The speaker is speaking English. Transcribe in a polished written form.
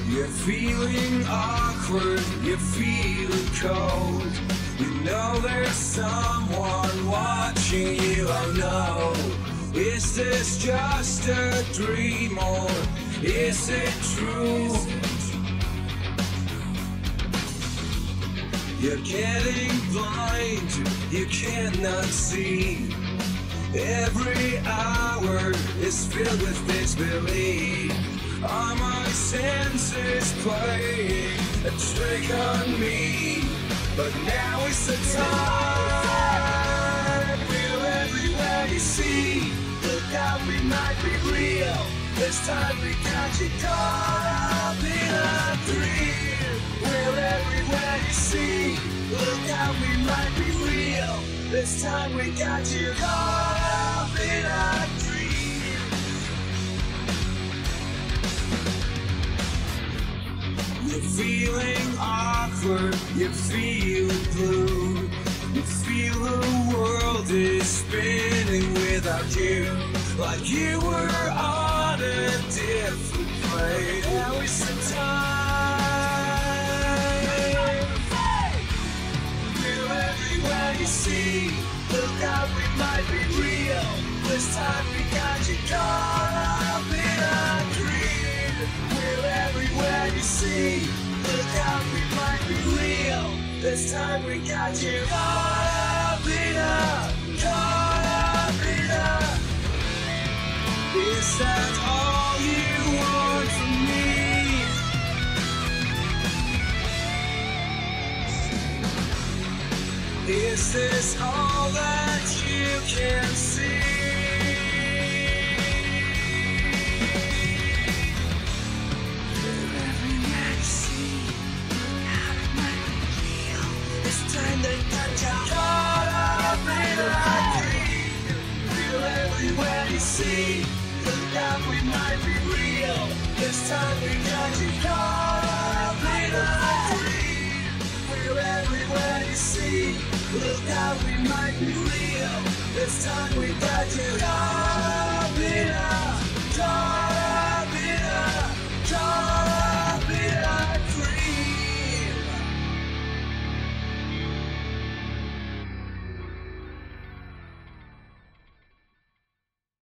You're feeling awkward, you're feeling cold. You know there's someone watching you, oh no. Is this just a dream or is it true? You're getting blind, you cannot see. Every hour is filled with disbelief. Are my senses playing a trick on me? But now is the time. Feel everywhere you see. Look out, we might be real. This time we got you caught up in a dream. Feel everywhere you see. Look out, we might be real. This time we got you caught up in a dream. You're feeling awkward, you feel blue. You feel the world is spinning without you, like you were on a different plane. Now is the time. Feel everywhere you see. Look out, we might be real. This time we got you caught up in a dream. Feel everywhere you see. Look out, we might be real. This time we got you caught up in a. Is that all you want from me? Is this all that you can see? Everywhere you see, how it might be real. This time they got you caught up in a dream. Feel everywhere you see. Look out, we might be real. This time we got you caught up in a dream. Feel everywhere you see. Look out, we might be real. This time we got you caught